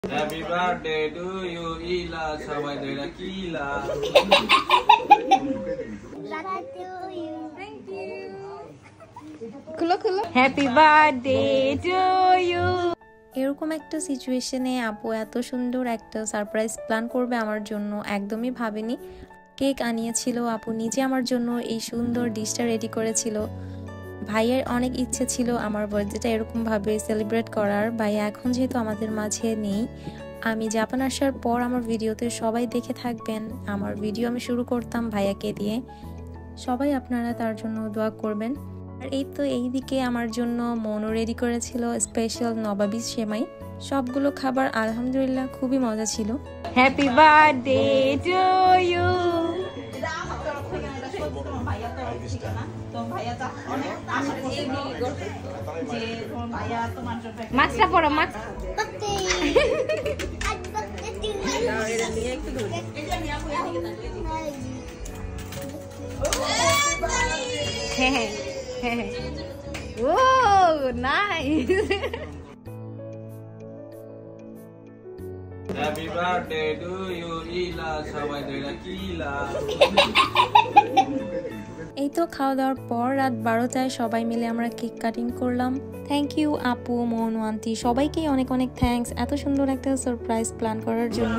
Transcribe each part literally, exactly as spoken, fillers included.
Happy birthday to you, Ila. Sabay dera kila. Thank you. Kulo kulo. Happy birthday to you. এরকম একটা সিচুয়েশনে আপু এত সুন্দর একটা সারপ্রাইজ প্ল্যান করবে আমার জন্য একদমই ভাবিনি। কেক আনিয়েছিল আপু নিজে আমার জন্য, এই সুন্দর ডিশটা রেডি করেছিল। ভাইয়ের অনেক ইচ্ছে ছিল আমার বার্থডেটা এরকমভাবে সেলিব্রেট করার। ভাইয়া এখন যেহেতু আমাদের মাঝে নেই, আমি জাপান আসার পর আমার ভিডিওতে সবাই দেখে থাকবেন। আমার ভিডিও আমি শুরু করতাম ভাইয়াকে দিয়ে। সবাই আপনারা তার জন্য দোয়া করবেন। আর এই তো এইদিকে আমার জন্য মনও রেডি করেছিল স্পেশাল নবাবি সেমাই। সবগুলো খাবার আলহামদুলিল্লাহ খুবই মজা ছিল। Happy birthday to you. মাছটা পড়ো মাছ। হ্যাঁ হ্যাঁ ও nice. Happy birthday to you, Ila. Sabay dera kila. এই তো খাওয়া দাওয়ার পর রাত বারোটায় সবাই মিলে আমরা কেক কাটিং করলাম। থ্যাংক ইউ আপু, মন, আন্টি, সবাইকেই অনেক অনেক থ্যাঙ্কস এত সুন্দর একটা সারপ্রাইজ প্ল্যান করার জন্য।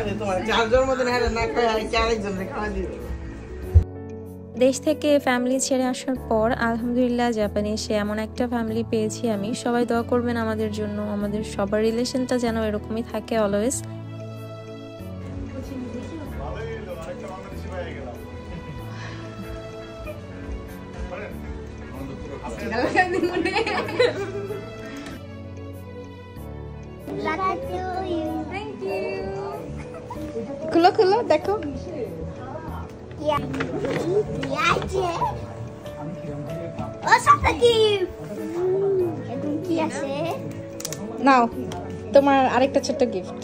দেশ থেকে ফ্যামিলি ছেড়ে আসার পর আলহামদুলিল্লাহ জাপানে এসে এমন একটা ফ্যামিলি পেয়েছি আমি। সবাই দোয়া করবেন আমাদের জন্য, আমাদের সবার রিলেশনটা যেন এরকমই থাকে অলওয়েজ। খুলো খুলো দেখো। নাও তোমার আরেকটা ছোট্ট গিফট।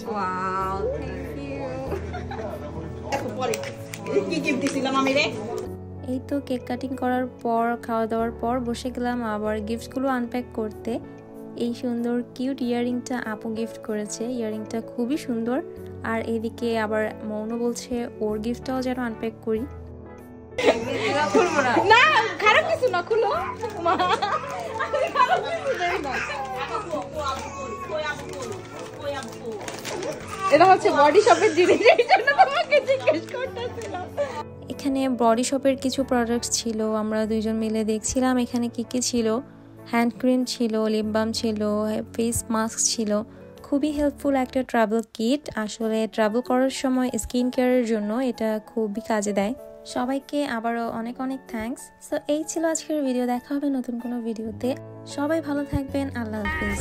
এই তো কেক কাটিং করার পর খাওয়া দাওয়ার পর বসে গেলাম আবার গিফটগুলো আনপ্যাক করতে। এই সুন্দর কিউট ইয়াররিংটা আপু গিফট করেছে। ইয়াররিংটা খুবই সুন্দর। আর এইদিকে আবার মৌন বলছে ওর গিফটটাও যেন আনপ্যাক করি। না খারাপ কিছু না, খুলো। এটা হচ্ছে বডি শপের জিনিস, এই জন্য তোমাকে জিজ্ঞেস করতেছিলাম। এখানে বডি শপের কিছু প্রোডাক্টস ছিল, আমরা দুইজন মিলে দেখছিলাম এখানে কি কি ছিল। হ্যান্ড ক্রিম ছিল, লিপ বাম ছিল, ফেস মাস্ক ছিল। খুবই হেল্পফুল একটা ট্রাভেল কিট। আসলে ট্রাভেল করার সময় স্কিন কেয়ারের জন্য এটা খুবই কাজে দেয়। সবাইকে আবারও অনেক অনেক থ্যাঙ্কস। সো এই ছিল আজকের ভিডিও, দেখা হবে নতুন কোনো ভিডিওতে। সবাই ভালো থাকবেন, আল্লাহ হাফেজ।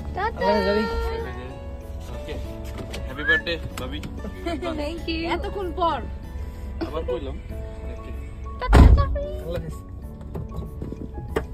হ্যাপি বার্থডে ভাবি। Thank you. এতক্ষণ পর আবার কইলাম। টাটা। আল্লাহ হাফেজ।